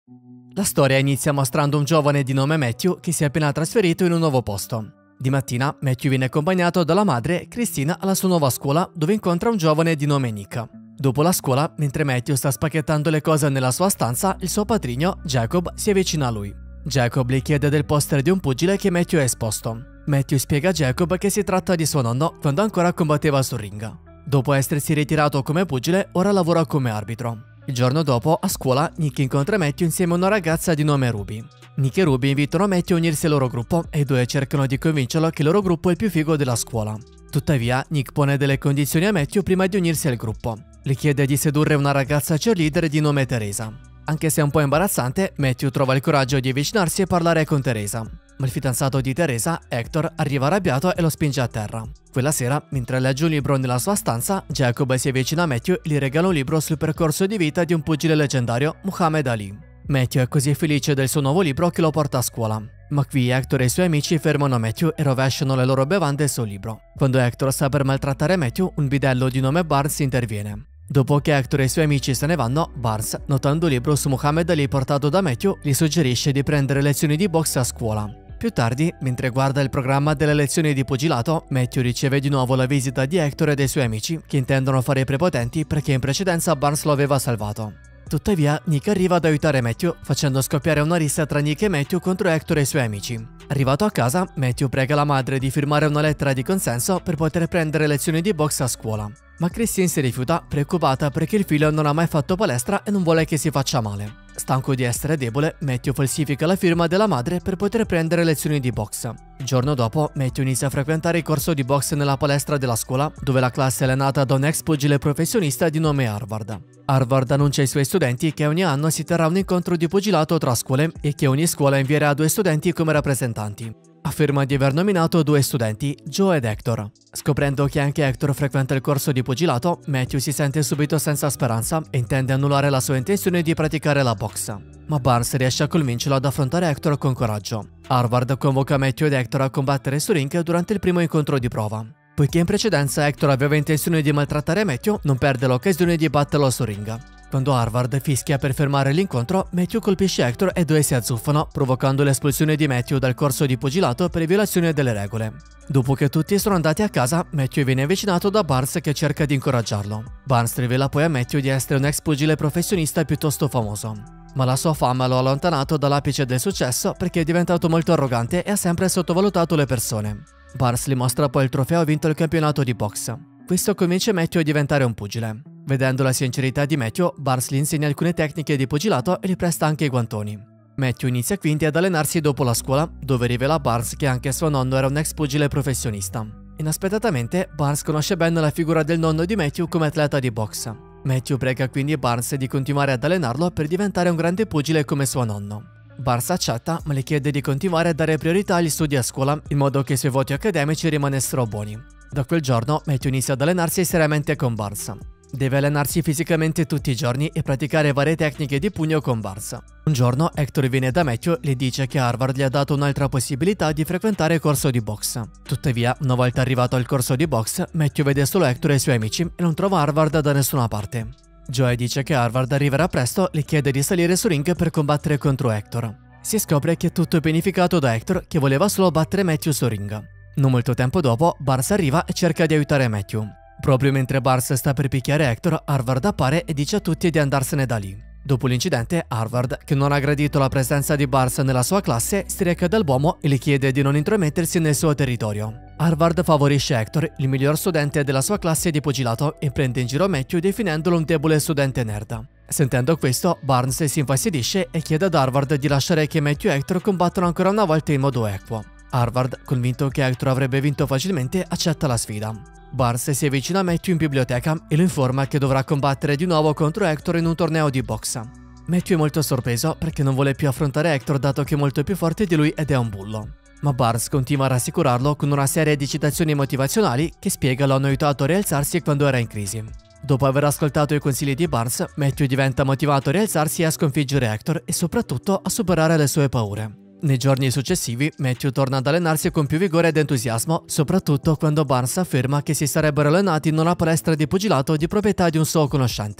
La storia inizia mostrando un giovane di nome Matthew che si è appena trasferito in un nuovo posto. Di mattina Matthew viene accompagnato dalla madre, Christina, alla sua nuova scuola dove incontra un giovane di nome Nick. Dopo la scuola, mentre Matthew sta spacchettando le cose nella sua stanza, il suo padrino, Jacob, si avvicina a lui. Jacob gli chiede del poster di un pugile che Matthew ha esposto. Matthew spiega a Jacob che si tratta di suo nonno quando ancora combatteva sul ring. Dopo essersi ritirato come pugile, ora lavora come arbitro. Il giorno dopo, a scuola, Nick incontra Matthew insieme a una ragazza di nome Ruby. Nick e Ruby invitano Matthew a unirsi al loro gruppo e i due cercano di convincerlo che il loro gruppo è il più figo della scuola. Tuttavia, Nick pone delle condizioni a Matthew prima di unirsi al gruppo. Le chiede di sedurre una ragazza cheerleader di nome Teresa. Anche se è un po' imbarazzante, Matthew trova il coraggio di avvicinarsi e parlare con Teresa. Ma il fidanzato di Teresa, Hector, arriva arrabbiato e lo spinge a terra. Quella sera, mentre legge un libro nella sua stanza, Jacob si avvicina a Matthew e gli regala un libro sul percorso di vita di un pugile leggendario, Muhammad Ali. Matthew è così felice del suo nuovo libro che lo porta a scuola. Ma qui Hector e i suoi amici fermano Matthew e rovesciano le loro bevande sul libro. Quando Hector sta per maltrattare Matthew, un bidello di nome Barnes interviene. Dopo che Hector e i suoi amici se ne vanno, Barnes, notando il libro su Muhammad Ali portato da Matthew, gli suggerisce di prendere lezioni di boxe a scuola. Più tardi, mentre guarda il programma delle lezioni di pugilato, Matthew riceve di nuovo la visita di Hector e dei suoi amici, che intendono fare i prepotenti perché in precedenza Barnes lo aveva salvato. Tuttavia, Nick arriva ad aiutare Matthew, facendo scoppiare una rissa tra Nick e Matthew contro Hector e i suoi amici. Arrivato a casa, Matthew prega la madre di firmare una lettera di consenso per poter prendere lezioni di boxe a scuola. Ma Christine si rifiuta, preoccupata perché il figlio non ha mai fatto palestra e non vuole che si faccia male. Stanco di essere debole, Matthew falsifica la firma della madre per poter prendere lezioni di boxe. Il giorno dopo, Matthew inizia a frequentare il corso di boxe nella palestra della scuola, dove la classe è allenata da un ex pugile professionista di nome Harvard. Harvard annuncia ai suoi studenti che ogni anno si terrà un incontro di pugilato tra scuole e che ogni scuola invierà 2 studenti come rappresentanti. Afferma di aver nominato 2 studenti, Joe ed Hector. Scoprendo che anche Hector frequenta il corso di pugilato, Matthew si sente subito senza speranza e intende annullare la sua intenzione di praticare la boxe. Ma Barnes riesce a convincerlo ad affrontare Hector con coraggio. Harvard convoca Matthew ed Hector a combattere su ring durante il primo incontro di prova. Poiché in precedenza Hector aveva intenzione di maltrattare Matthew, non perde l'occasione di batterlo sul ring. Quando Harvard fischia per fermare l'incontro, Matthew colpisce Hector e i due si azzuffano, provocando l'espulsione di Matthew dal corso di pugilato per violazione delle regole. Dopo che tutti sono andati a casa, Matthew viene avvicinato da Barnes che cerca di incoraggiarlo. Barnes rivela poi a Matthew di essere un ex pugile professionista piuttosto famoso. Ma la sua fama lo ha allontanato dall'apice del successo perché è diventato molto arrogante e ha sempre sottovalutato le persone. Barnes gli mostra poi il trofeo vinto al campionato di boxe. Questo convince Matthew a diventare un pugile. Vedendo la sincerità di Matthew, Barnes gli insegna alcune tecniche di pugilato e gli presta anche i guantoni. Matthew inizia quindi ad allenarsi dopo la scuola, dove rivela a Barnes che anche suo nonno era un ex pugile professionista. Inaspettatamente, Barnes conosce bene la figura del nonno di Matthew come atleta di boxe. Matthew prega quindi Barnes di continuare ad allenarlo per diventare un grande pugile come suo nonno. Barnes accetta, ma le chiede di continuare a dare priorità agli studi a scuola, in modo che i suoi voti accademici rimanessero buoni. Da quel giorno, Matthew inizia ad allenarsi seriamente con Barnes. Deve allenarsi fisicamente tutti i giorni e praticare varie tecniche di pugno con Barnes. Un giorno Hector viene da Matthew e le dice che Harvard gli ha dato un'altra possibilità di frequentare il corso di boxe. Tuttavia, una volta arrivato al corso di boxe, Matthew vede solo Hector e i suoi amici e non trova Harvard da nessuna parte. Joey dice che Harvard arriverà presto e le chiede di salire su ring per combattere contro Hector. Si scopre che tutto è pianificato da Hector, che voleva solo battere Matthew su ring. Non molto tempo dopo, Barnes arriva e cerca di aiutare Matthew. Proprio mentre Barnes sta per picchiare Hector, Harvard appare e dice a tutti di andarsene da lì. Dopo l'incidente, Harvard, che non ha gradito la presenza di Barnes nella sua classe, si reca dall'uomo e le chiede di non intromettersi nel suo territorio. Harvard favorisce Hector, il miglior studente della sua classe di pugilato, e prende in giro Matthew definendolo un debole studente nerd. Sentendo questo, Barnes si infastidisce e chiede ad Harvard di lasciare che Matthew e Hector combattano ancora una volta in modo equo. Harvard, convinto che Hector avrebbe vinto facilmente, accetta la sfida. Barnes si avvicina a Matthew in biblioteca e lo informa che dovrà combattere di nuovo contro Hector in un torneo di boxe. Matthew è molto sorpreso perché non vuole più affrontare Hector dato che è molto più forte di lui ed è un bullo. Ma Barnes continua a rassicurarlo con una serie di citazioni motivazionali che spiega lo hanno aiutato a rialzarsi quando era in crisi. Dopo aver ascoltato i consigli di Barnes, Matthew diventa motivato a rialzarsi e a sconfiggere Hector e soprattutto a superare le sue paure. Nei giorni successivi, Matthew torna ad allenarsi con più vigore ed entusiasmo, soprattutto quando Barnes afferma che si sarebbero allenati in una palestra di pugilato di proprietà di un suo conoscente.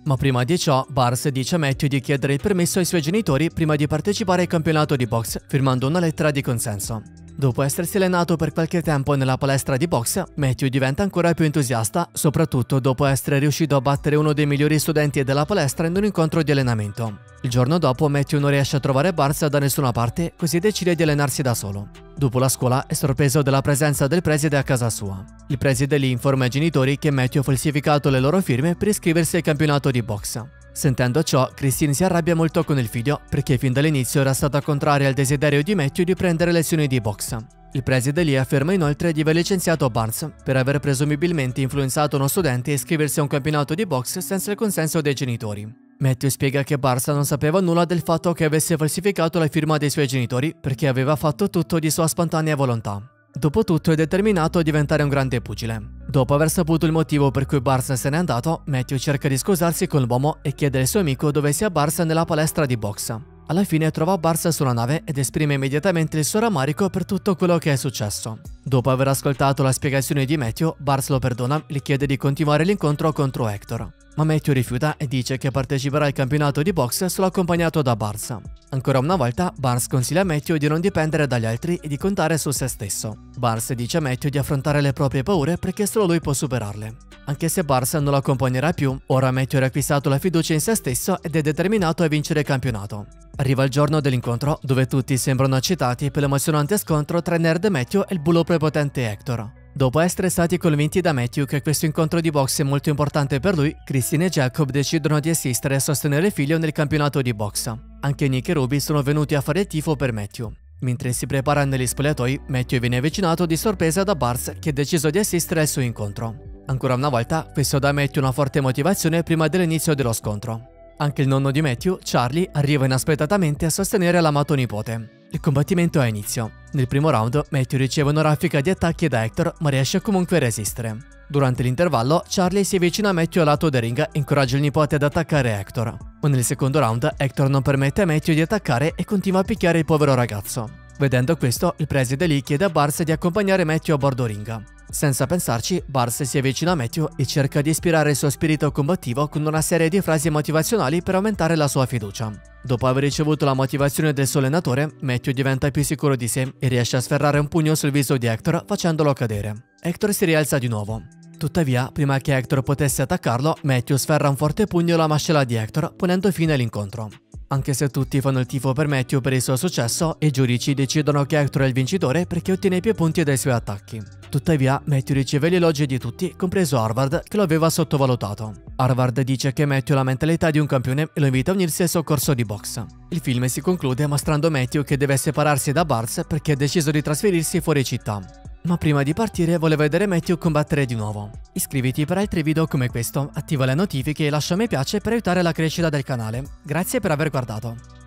Ma prima di ciò, Barnes dice a Matthew di chiedere il permesso ai suoi genitori prima di partecipare al campionato di box, firmando una lettera di consenso. Dopo essersi allenato per qualche tempo nella palestra di box, Matthew diventa ancora più entusiasta, soprattutto dopo essere riuscito a battere uno dei migliori studenti della palestra in un incontro di allenamento. Il giorno dopo Matthew non riesce a trovare Barnes da nessuna parte, così decide di allenarsi da solo. Dopo la scuola è sorpreso dalla presenza del preside a casa sua. Il preside lì informa ai genitori che Matthew ha falsificato le loro firme per iscriversi al campionato di box. Sentendo ciò, Christine si arrabbia molto con il figlio perché fin dall'inizio era stata contraria al desiderio di Matthew di prendere lezioni di box. Il preside lì afferma inoltre di aver licenziato Barnes per aver presumibilmente influenzato uno studente a iscriversi a un campionato di box senza il consenso dei genitori. Matthew spiega che Barnes non sapeva nulla del fatto che avesse falsificato la firma dei suoi genitori perché aveva fatto tutto di sua spontanea volontà. Dopotutto è determinato a diventare un grande pugile. Dopo aver saputo il motivo per cui Barnes se n'è andato, Matthew cerca di scusarsi con l'uomo e chiede al suo amico dove sia Barnes nella palestra di box. Alla fine trova Barnes sulla nave ed esprime immediatamente il suo rammarico per tutto quello che è successo. Dopo aver ascoltato la spiegazione di Matthew, Barnes lo perdona e gli chiede di continuare l'incontro contro Hector. Ma Matthew rifiuta e dice che parteciperà al campionato di box solo accompagnato da Barnes. Ancora una volta, Barnes consiglia a Matthew di non dipendere dagli altri e di contare su se stesso. Barnes dice a Matthew di affrontare le proprie paure perché solo lui può superarle. Anche se Barnes non lo accompagnerà più, ora Matthew ha riacquistato la fiducia in se stesso ed è determinato a vincere il campionato. Arriva il giorno dell'incontro, dove tutti sembrano eccitati per l'emozionante scontro tra il nerd Matthew e il bullo prepotente Hector. Dopo essere stati convinti da Matthew che questo incontro di box è molto importante per lui, Christine e Jacob decidono di assistere e sostenere il figlio nel campionato di box. Anche Nick e Ruby sono venuti a fare il tifo per Matthew. Mentre si prepara negli spogliatoi, Matthew viene avvicinato di sorpresa da Barnes che ha deciso di assistere al suo incontro. Ancora una volta, questo dà a Matthew una forte motivazione prima dell'inizio dello scontro. Anche il nonno di Matthew, Charlie, arriva inaspettatamente a sostenere l'amato nipote. Il combattimento ha inizio. Nel primo round, Matthew riceve una raffica di attacchi da Hector, ma riesce comunque a resistere. Durante l'intervallo, Charlie si avvicina a Matthew al lato del ring e incoraggia il nipote ad attaccare Hector. Ma nel secondo round, Hector non permette a Matthew di attaccare e continua a picchiare il povero ragazzo. Vedendo questo, il preside lì chiede a Barnes di accompagnare Matthew a bordo ring. Senza pensarci, Barnes si avvicina a Matthew e cerca di ispirare il suo spirito combattivo con una serie di frasi motivazionali per aumentare la sua fiducia. Dopo aver ricevuto la motivazione del suo allenatore, Matthew diventa più sicuro di sé e riesce a sferrare un pugno sul viso di Hector facendolo cadere. Hector si rialza di nuovo. Tuttavia, prima che Hector potesse attaccarlo, Matthew sferra un forte pugno alla mascella di Hector, ponendo fine all'incontro. Anche se tutti fanno il tifo per Matthew per il suo successo, i giudici decidono che Hector è il vincitore perché ottiene più punti dai suoi attacchi. Tuttavia, Matthew riceve gli elogi di tutti, compreso Harvard, che lo aveva sottovalutato. Harvard dice che Matthew ha la mentalità di un campione e lo invita a unirsi al suo corso di box. Il film si conclude mostrando Matthew che deve separarsi da Barnes perché ha deciso di trasferirsi fuori città. Ma prima di partire vuole vedere Matthew combattere di nuovo. Iscriviti per altri video come questo, attiva le notifiche e lascia mi piace per aiutare la crescita del canale. Grazie per aver guardato.